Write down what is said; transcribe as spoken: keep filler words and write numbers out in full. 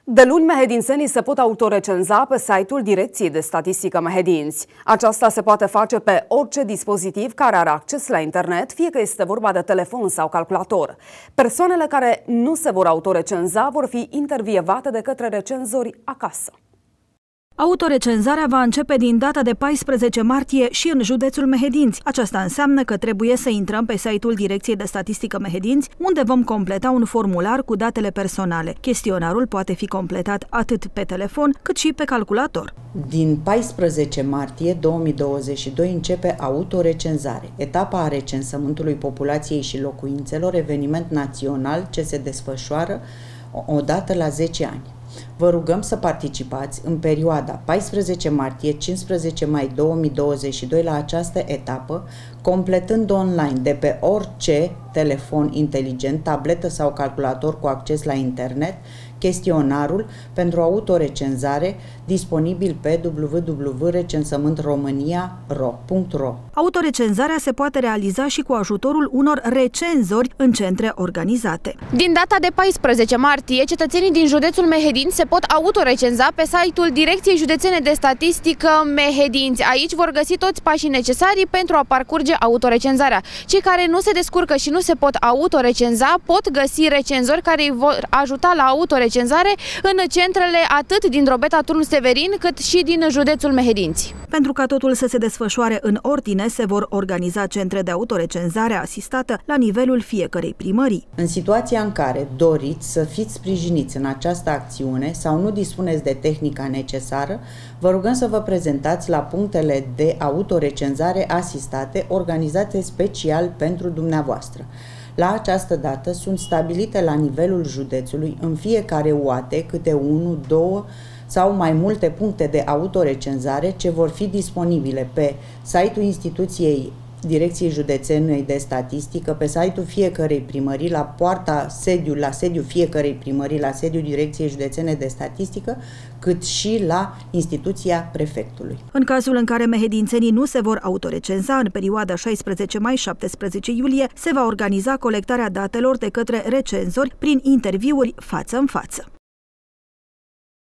De luni, mehedințenii se pot autorecenza pe site-ul Direcției de Statistică Mehedinți. Aceasta se poate face pe orice dispozitiv care are acces la internet, fie că este vorba de telefon sau calculator. Persoanele care nu se vor autorecenza vor fi intervievate de către recenzori acasă. Autorecenzarea va începe din data de paisprezece martie și în județul Mehedinți. Aceasta înseamnă că trebuie să intrăm pe site-ul Direcției de Statistică Mehedinți, unde vom completa un formular cu datele personale. Chestionarul poate fi completat atât pe telefon, cât și pe calculator. Din paisprezece martie două mii douăzeci și doi începe autorecenzare, etapa a recensământului populației și locuințelor, eveniment național ce se desfășoară o dată la zece ani. Vă rugăm să participați în perioada paisprezece martie - cincisprezece mai două mii douăzeci și doi la această etapă, completând online de pe orice telefon inteligent, tabletă sau calculator cu acces la internet, chestionarul pentru autorecenzare disponibil pe w w w punct recensământ românia punct ro. Autorecenzarea se poate realiza și cu ajutorul unor recenzori în centre organizate. Din data de paisprezece martie, cetățenii din județul Mehedinți se pot autorecenza pe site-ul Direcției Județene de Statistică Mehedinți. Aici vor găsi toți pașii necesari pentru a parcurge autorecenzarea. Cei care nu se descurcă și nu se pot autorecenza pot găsi recenzori care îi vor ajuta la autorecenzare în centrele atât din Drobeta Turnul Severin, cât și din județul Mehedinți. Pentru ca totul să se desfășoare în ordine, se vor organiza centre de autorecenzare asistată la nivelul fiecărei primării. În situația în care doriți să fiți sprijiniți în această acțiune sau nu dispuneți de tehnica necesară, vă rugăm să vă prezentați la punctele de autorecenzare asistate organizate special pentru dumneavoastră. La această dată sunt stabilite la nivelul județului în fiecare oate câte unu, două sau mai multe puncte de autorecenzare ce vor fi disponibile pe site-ul instituției Direcției Județene de Statistică, pe site-ul fiecărei primării, la poarta sediu, la sediul fiecărei primării, la sediul Direcției Județene de Statistică, cât și la instituția prefectului. În cazul în care mehedințenii nu se vor autorecenza în perioada șaisprezece mai - șaptesprezece iulie, se va organiza colectarea datelor de către recenzori prin interviuri față în față.